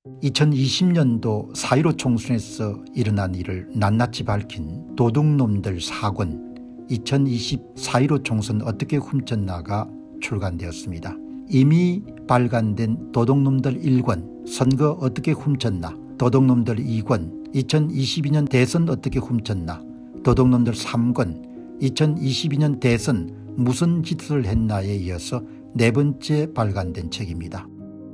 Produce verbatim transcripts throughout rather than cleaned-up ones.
이천이십 년도 사 일오 총선에서 일어난 일을 낱낱이 밝힌 도둑놈들 사 권 이천이십 사 일오 총선 어떻게 훔쳤나가 출간되었습니다. 이미 발간된 도둑놈들 일 권 선거 어떻게 훔쳤나, 도둑놈들 이 권 이천이십이 년 대선 어떻게 훔쳤나, 도둑놈들 삼 권 이천이십이 년 대선 무슨 짓을 했나에 이어서 네 번째 발간된 책입니다.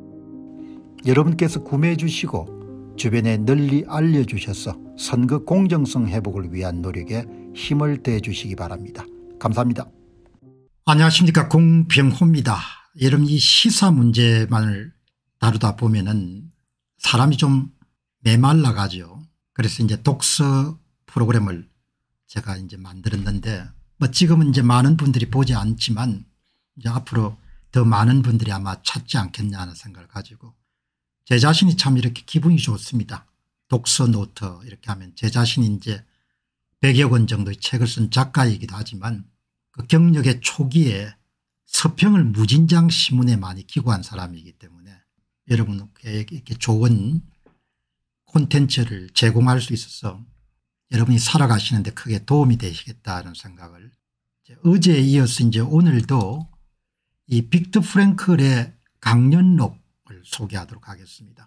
여러분께서 구매해 주시고 주변에 널리 알려주셔서 선거 공정성 회복을 위한 노력에 힘을 더해 주시기 바랍니다. 감사합니다. 안녕하십니까, 공병호입니다. 여러분, 이 시사 문제만을 다루다 보면은 사람이 좀 메말라 가죠. 그래서 이제 독서 프로그램을 제가 이제 만들었는데, 뭐 지금은 이제 많은 분들이 보지 않지만 이제 앞으로 더 많은 분들이 아마 찾지 않겠냐 하는 생각을 가지고 제 자신이 참 이렇게 기분이 좋습니다. 독서 노트 이렇게 하면 제 자신이 이제 백여 권 정도의 책을 쓴 작가이기도 하지만 그 경력의 초기에 서평을 무진장 신문에 많이 기고한 사람이기 때문에 여러분께 이렇게 좋은 콘텐츠를 제공할 수 있어서 여러분이 살아가시는데 크게 도움이 되시겠다는 생각을, 어제에 이어서 이제 오늘도 이 빅터 프랭클의 강연록을 소개하도록 하겠습니다.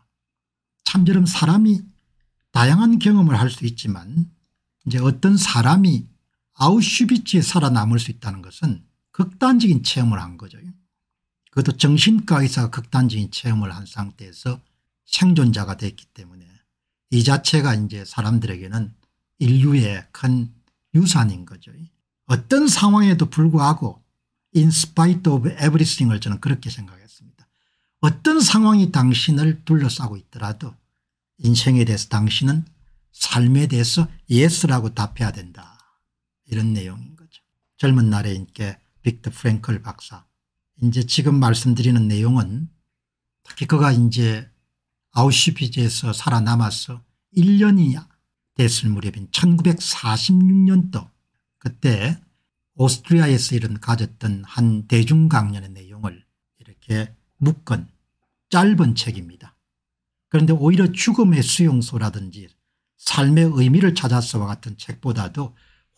참 여러분, 사람이 다양한 경험을 할 수 있지만 이제 어떤 사람이 아우슈비츠에 살아남을 수 있다는 것은 극단적인 체험을 한 거죠. 그것도 정신과 의사가 극단적인 체험을 한 상태에서 생존자가 됐기 때문에 이 자체가 이제 사람들에게는 인류의 큰 유산인 거죠. 어떤 상황에도 불구하고 in spite of everything을 저는 그렇게 생각했습니다. 어떤 상황이 당신을 둘러싸고 있더라도 인생에 대해서 당신은 삶에 대해서 예스라고 답해야 된다, 이런 내용인 거죠. 젊은 날에 인게 빅터 프랭클 박사, 이제 지금 말씀드리는 내용은 특히 그가 이제 아우슈비츠에서 살아남아서 일 년이 됐을 무렵인 천구백사십육 년도 그때 오스트리아에서 이런 가졌던 한 대중강연의 내용을 이렇게 묶은 짧은 책입니다. 그런데 오히려 죽음의 수용소라든지 삶의 의미를 찾아서와 같은 책보다도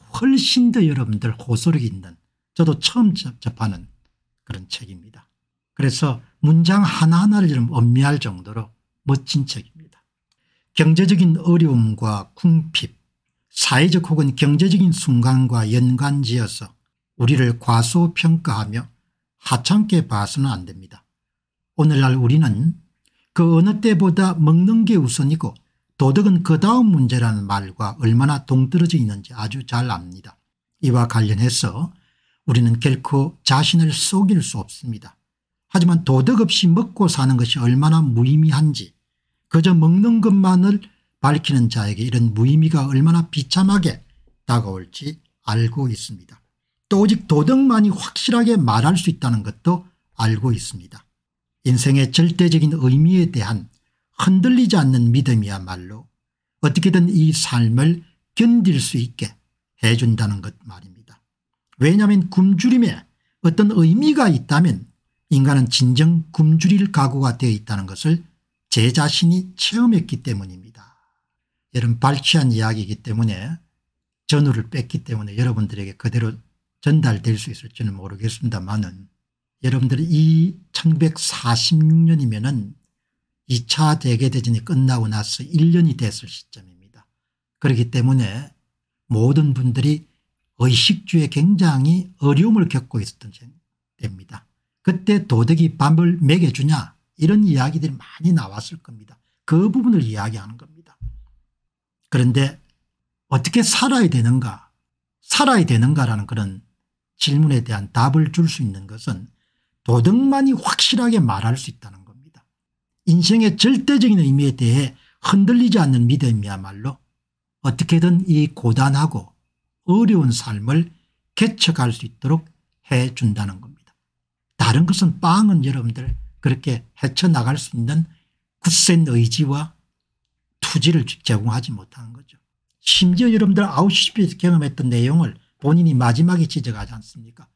훨씬 더 여러분들 호소력이 있는, 저도 처음 접하는 그런 책입니다. 그래서 문장 하나하나를 좀 음미할 정도로 멋진 책입니다. 경제적인 어려움과 궁핍, 사회적 혹은 경제적인 순간과 연관지어서 우리를 과소평가하며 하찮게 봐서는 안 됩니다. 오늘날 우리는 그 어느 때보다 먹는 게 우선이고 도덕은 그 다음 문제라는 말과 얼마나 동떨어져 있는지 아주 잘 압니다. 이와 관련해서 우리는 결코 자신을 속일 수 없습니다. 하지만 도덕 없이 먹고 사는 것이 얼마나 무의미한지, 그저 먹는 것만을 밝히는 자에게 이런 무의미가 얼마나 비참하게 다가올지 알고 있습니다. 또 오직 도덕만이 확실하게 말할 수 있다는 것도 알고 있습니다. 인생의 절대적인 의미에 대한 흔들리지 않는 믿음이야말로 어떻게든 이 삶을 견딜 수 있게 해준다는 것 말입니다. 왜냐하면 굶주림에 어떤 의미가 있다면 인간은 진정 굶주릴 각오가 되어 있다는 것을 제 자신이 체험했기 때문입니다. 여러분, 발췌한 이야기이기 때문에 전우를 뺐기 때문에 여러분들에게 그대로 전달될 수 있을지는 모르겠습니다만은, 여러분들이 이 천구백사십육 년이면은 이 차 세계대전이 끝나고 나서 일 년이 됐을 시점입니다. 그렇기 때문에 모든 분들이 의식주에 굉장히 어려움을 겪고 있었던 때입니다. 그때 도덕이 밥을 먹여주냐, 이런 이야기들이 많이 나왔을 겁니다. 그 부분을 이야기하는 겁니다. 그런데 어떻게 살아야 되는가, 살아야 되는가라는 그런 질문에 대한 답을 줄 수 있는 것은 도덕만이 확실하게 말할 수 있다는 겁니다. 인생의 절대적인 의미에 대해 흔들리지 않는 믿음이야말로 어떻게든 이 고단하고 어려운 삶을 개척할 수 있도록 해준다는 겁니다. 다른 것은 빵은 여러분들 그렇게 헤쳐나갈 수 있는 굳센 의지와 투지를 제공하지 못하는 거죠. 심지어 여러분들 아우슈비츠 경험했던 내용을 본인이 마지막에 지적하지 않습니까?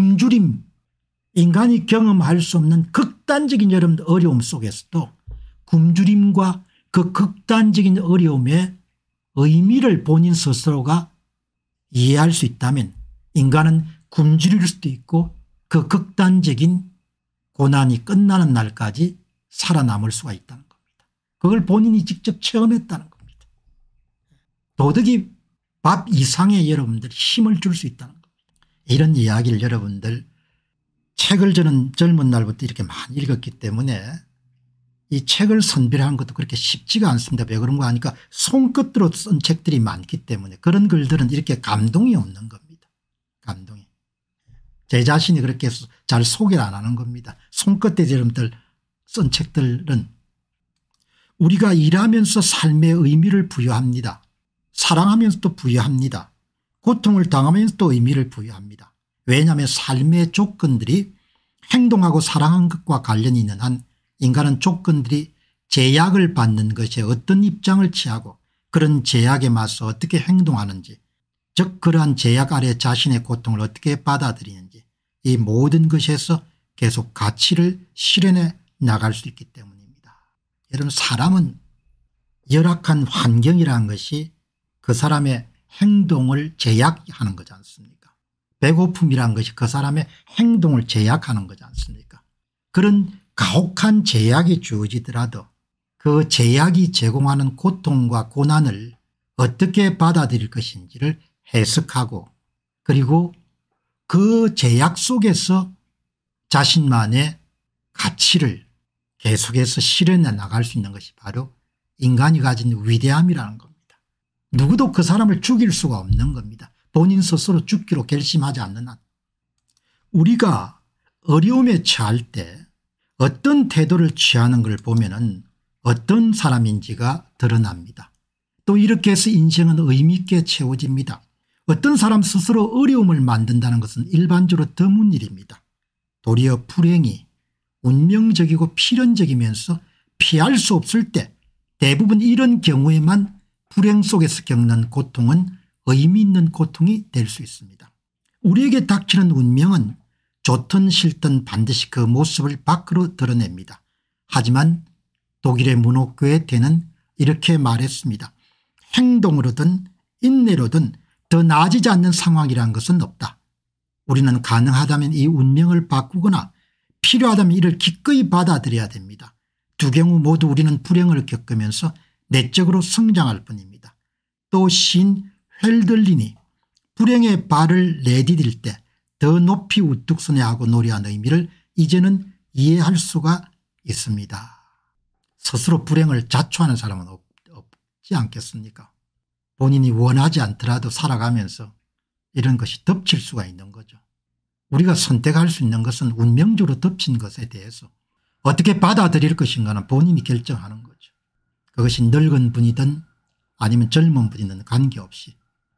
굶주림, 인간이 경험할 수 없는 극단적인 여러분들 어려움 속에서도 굶주림과 그 극단적인 어려움의 의미를 본인 스스로가 이해할 수 있다면 인간은 굶주릴 수도 있고 그 극단적인 고난이 끝나는 날까지 살아남을 수가 있다는 겁니다. 그걸 본인이 직접 체험했다는 겁니다. 도덕이 밥 이상의 여러분들이 힘을 줄 수 있다는 겁니다. 이런 이야기를 여러분들 책을 저는 젊은 날부터 이렇게 많이 읽었기 때문에 이 책을 선별하는 것도 그렇게 쉽지가 않습니다. 왜 그런가 하니까 손끝으로 쓴 책들이 많기 때문에 그런 글들은 이렇게 감동이 없는 겁니다. 감동이. 제 자신이 그렇게 잘 소개를 안 하는 겁니다. 손끝에 여러분들 쓴 책들은 우리가 일하면서 삶의 의미를 부여합니다. 사랑하면서도 부여합니다. 고통을 당하면서도 의미를 부여합니다. 왜냐하면 삶의 조건들이 행동하고 사랑한 것과 관련이 있는 한 인간은 조건들이 제약을 받는 것에 어떤 입장을 취하고 그런 제약에 맞서 어떻게 행동하는지 즉 그러한 제약 아래 자신의 고통을 어떻게 받아들이는지 이 모든 것에서 계속 가치를 실현해 나갈 수 있기 때문입니다. 여러분 사람은 열악한 환경이라는 것이 그 사람의 행동을 제약하는 거지 않습니까? 배고픔이라는 것이 그 사람의 행동을 제약하는 거지 않습니까? 그런 가혹한 제약이 주어지더라도 그 제약이 제공하는 고통과 고난을 어떻게 받아들일 것인지를 해석하고 그리고 그 제약 속에서 자신만의 가치를 계속해서 실현해 나갈 수 있는 것이 바로 인간이 가진 위대함이라는 겁니다. 누구도 그 사람을 죽일 수가 없는 겁니다. 본인 스스로 죽기로 결심하지 않는 한. 우리가 어려움에 처할 때 어떤 태도를 취하는 걸 보면은 어떤 사람인지가 드러납니다. 또 이렇게 해서 인생은 의미 있게 채워집니다. 어떤 사람 스스로 어려움을 만든다는 것은 일반적으로 드문 일입니다. 도리어 불행이 운명적이고 필연적이면서 피할 수 없을 때 대부분 이런 경우에만 불행 속에서 겪는 고통은 의미 있는 고통이 될 수 있습니다. 우리에게 닥치는 운명은 좋든 싫든 반드시 그 모습을 밖으로 드러냅니다. 하지만 독일의 문호교회태는 이렇게 말했습니다. 행동으로든 인내로든 더 나아지지 않는 상황이라는 것은 없다. 우리는 가능하다면 이 운명을 바꾸거나 필요하다면 이를 기꺼이 받아들여야 됩니다. 두 경우 모두 우리는 불행을 겪으면서 내적으로 성장할 뿐입니다. 또 시인 헬들린이 불행의 발을 내디딜 때 더 높이 우뚝 서야 하고 노래한 의미를 이제는 이해할 수가 있습니다. 스스로 불행을 자초하는 사람은 없, 없지 않겠습니까? 본인이 원하지 않더라도 살아가면서 이런 것이 덮칠 수가 있는 거죠. 우리가 선택할 수 있는 것은 운명적으로 덮친 것에 대해서 어떻게 받아들일 것인가는 본인이 결정하는 거죠. 그것이 늙은 분이든 아니면 젊은 분이든 관계없이.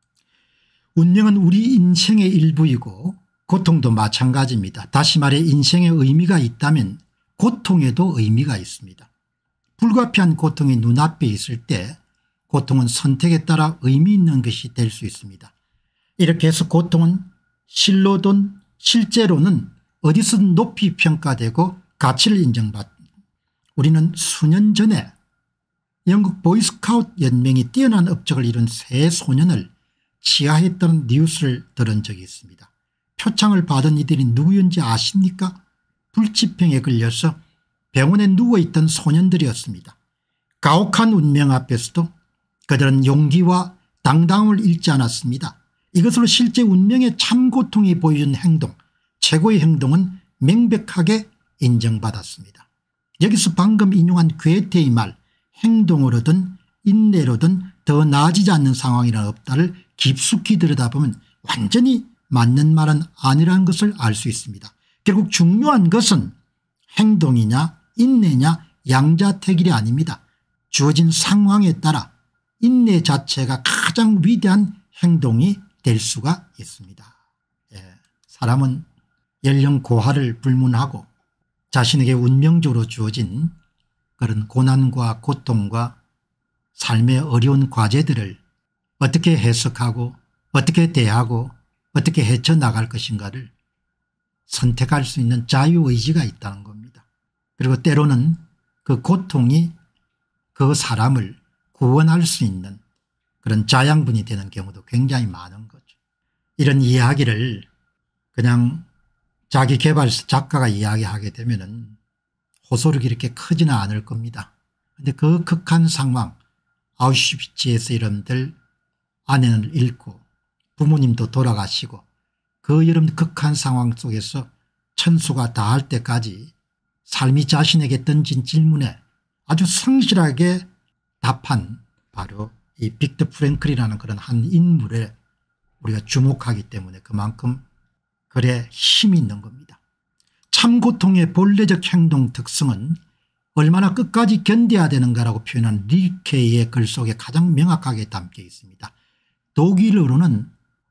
운명은 우리 인생의 일부이고 고통도 마찬가지입니다. 다시 말해 인생에 의미가 있다면 고통에도 의미가 있습니다. 불가피한 고통이 눈앞에 있을 때 고통은 선택에 따라 의미 있는 것이 될 수 있습니다. 이렇게 해서 고통은 실로든 실제로는 어디서든 높이 평가되고 가치를 인정받습니다. 우리는 수년 전에 영국 보이스카우트 연맹이 뛰어난 업적을 이룬 세 소년을 치하했다는 뉴스를 들은 적이 있습니다. 표창을 받은 이들이 누구였는지 아십니까? 불치병에 걸려서 병원에 누워있던 소년들이었습니다. 가혹한 운명 앞에서도 그들은 용기와 당당함을 잃지 않았습니다. 이것으로 실제 운명의 참 고통이 보여준 행동, 최고의 행동은 명백하게 인정받았습니다. 여기서 방금 인용한 괴테의 말 행동으로든 인내로든 더 나아지지 않는 상황이란 없다를 깊숙이 들여다보면 완전히 맞는 말은 아니라는 것을 알 수 있습니다. 결국 중요한 것은 행동이냐 인내냐 양자택일이 아닙니다. 주어진 상황에 따라 인내 자체가 가장 위대한 행동이 될 수가 있습니다. 예, 사람은 연령 고하를 불문하고 자신에게 운명적으로 주어진 그런 고난과 고통과 삶의 어려운 과제들을 어떻게 해석하고 어떻게 대하고 어떻게 헤쳐나갈 것인가를 선택할 수 있는 자유의지가 있다는 겁니다. 그리고 때로는 그 고통이 그 사람을 구원할 수 있는 그런 자양분이 되는 경우도 굉장히 많은 거죠. 이런 이야기를 그냥 자기 개발서 작가가 이야기하게 되면은 호소력이 이렇게 크지는 않을 겁니다. 그런데 그 극한 상황, 아우슈비츠에서 여러분들 아내를 잃고 부모님도 돌아가시고 그 여름 극한 상황 속에서 천수가 다할 때까지 삶이 자신에게 던진 질문에 아주 성실하게 답한 바로 이 빅터 프랭클이라는 그런 한 인물에 우리가 주목하기 때문에 그만큼 글에 힘이 있는 겁니다. 참고통의 본래적 행동 특성은 얼마나 끝까지 견뎌야 되는가라고 표현한 릴케의 글 속에 가장 명확하게 담겨 있습니다. 독일어로는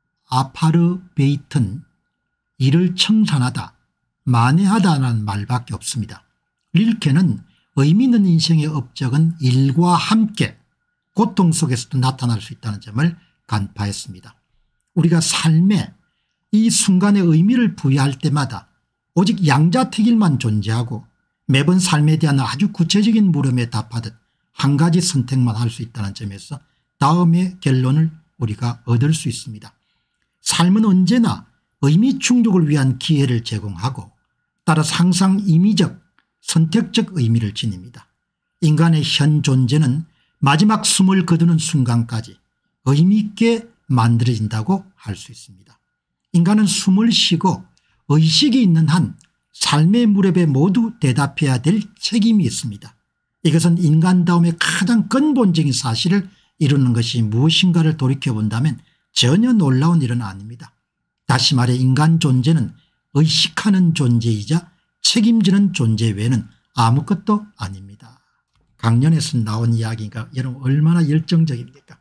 아파르베이튼, 이를 청산하다, 만회하다는 말밖에 없습니다. 릴케는 의미 있는 인생의 업적은 일과 함께 고통 속에서도 나타날 수 있다는 점을 간파했습니다. 우리가 삶에 이 순간의 의미를 부여할 때마다 오직 양자택일만 존재하고 매번 삶에 대한 아주 구체적인 물음에 답하듯 한 가지 선택만 할 수 있다는 점에서 다음의 결론을 우리가 얻을 수 있습니다. 삶은 언제나 의미 충족을 위한 기회를 제공하고 따라서 항상 임의적 선택적 의미를 지닙니다. 인간의 현 존재는 마지막 숨을 거두는 순간까지 의미 있게 만들어진다고 할 수 있습니다. 인간은 숨을 쉬고 의식이 있는 한 삶의 무렵에 모두 대답해야 될 책임이 있습니다. 이것은 인간다움의 가장 근본적인 사실을 이루는 것이 무엇인가를 돌이켜본다면 전혀 놀라운 일은 아닙니다. 다시 말해 인간 존재는 의식하는 존재이자 책임지는 존재 외에는 아무것도 아닙니다. 강연에서 나온 이야기가 여러분 얼마나 열정적입니까?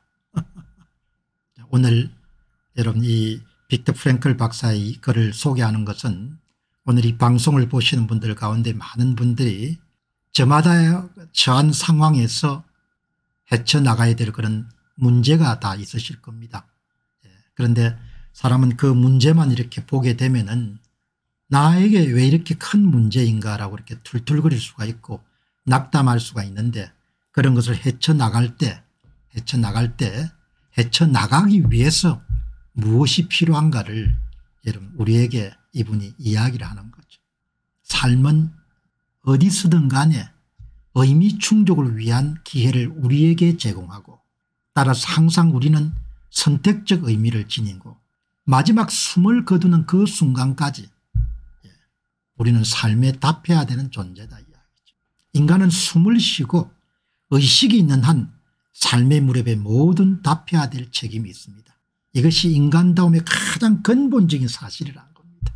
오늘 여러분 이 빅터 프랭클 박사의 글을 소개하는 것은 오늘 이 방송을 보시는 분들 가운데 많은 분들이 저마다 처한 상황에서 헤쳐나가야 될 그런 문제가 다 있으실 겁니다. 그런데 사람은 그 문제만 이렇게 보게 되면은 나에게 왜 이렇게 큰 문제인가라고 이렇게 툴툴거릴 수가 있고 낙담할 수가 있는데 그런 것을 헤쳐나갈 때 헤쳐나갈 때 헤쳐나가기 위해서 무엇이 필요한가를 여러분 우리에게 이분이 이야기를 하는 거죠. 삶은 어디서든 간에 의미 충족을 위한 기회를 우리에게 제공하고 따라서 항상 우리는 선택적 의미를 지니고 마지막 숨을 거두는 그 순간까지 우리는 삶에 답해야 되는 존재다 이야기죠. 인간은 숨을 쉬고 의식이 있는 한 삶의 무렵에 모든 답해야 될 책임이 있습니다. 이것이 인간다움의 가장 근본적인 사실이라는 겁니다.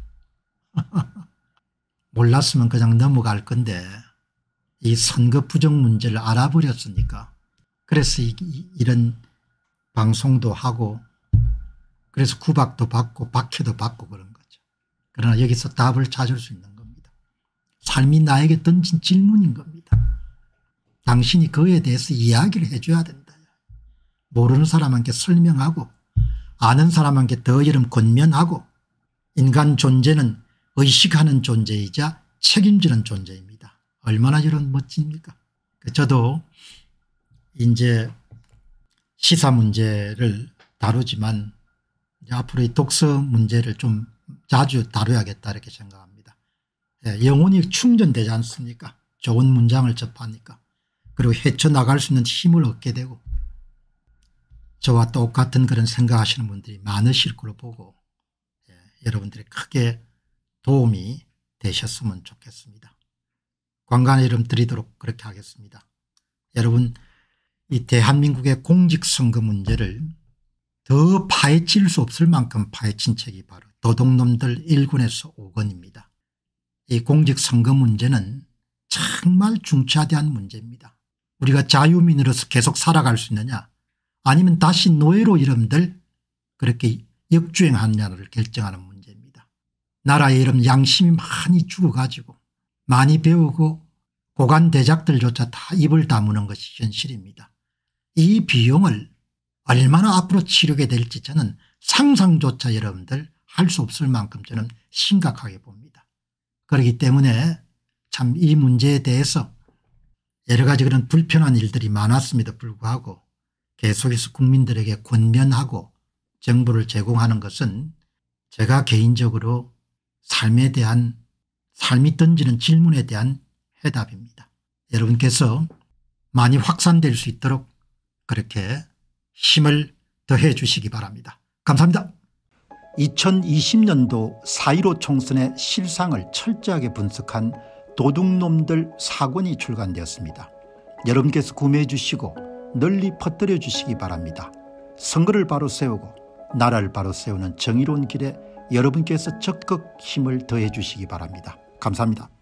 몰랐으면 그냥 넘어갈 건데 이 선거 부정 문제를 알아버렸으니까 그래서 이, 이, 이런 방송도 하고 그래서 구박도 받고 박해도 받고 그런 거죠. 그러나 여기서 답을 찾을 수 있는 겁니다. 삶이 나에게 던진 질문인 겁니다. 당신이 그에 대해서 이야기를 해 줘야 된다. 모르는 사람한테 설명하고 아는 사람한테 더 이름 권면하고 인간 존재는 의식하는 존재이자 책임지는 존재입니다. 얼마나 이런 멋집니까? 저도 이제 시사 문제를 다루지만 이제 앞으로 이 독서 문제를 좀 자주 다뤄야겠다 이렇게 생각합니다. 예, 영혼이 충전되지 않습니까? 좋은 문장을 접하니까. 그리고 헤쳐나갈 수 있는 힘을 얻게 되고 저와 똑같은 그런 생각하시는 분들이 많으실 걸로 보고 예, 여러분들이 크게 도움이 되셨으면 좋겠습니다. 관광 이름 드리도록 그렇게 하겠습니다. 여러분 이 대한민국의 공직선거 문제를 더 파헤칠 수 없을 만큼 파헤친 책이 바로 도둑놈들 일 권에서 오 권입니다. 이 공직선거 문제는 정말 중차대한 문제입니다. 우리가 자유민으로서 계속 살아갈 수 있느냐 아니면 다시 노예로 여러분들 그렇게 역주행하느냐를 결정하는 문제입니다. 나라의 여러분 양심이 많이 죽어가지고 많이 배우고 고관 대작들조차 다 입을 다무는 것이 현실입니다. 이 비용을 얼마나 앞으로 치르게 될지 저는 상상조차 여러분들 할 수 없을 만큼 저는 심각하게 봅니다. 그렇기 때문에 참 이 문제에 대해서 여러 가지 그런 불편한 일들이 많았음에도 불구하고 계속해서 국민들에게 권면하고 정보를 제공하는 것은 제가 개인적으로 삶에 대한 삶이 던지는 질문에 대한 해답입니다. 여러분께서 많이 확산될 수 있도록 그렇게 힘을 더해 주시기 바랍니다. 감사합니다. 이천이십 년도 사 일오 총선의 실상을 철저하게 분석한 도둑놈들 사 권이 출간되었습니다. 여러분께서 구매해 주시고 널리 퍼뜨려 주시기 바랍니다. 선거를 바로 세우고 나라를 바로 세우는 정의로운 길에 여러분께서 적극 힘을 더해 주시기 바랍니다. 감사합니다.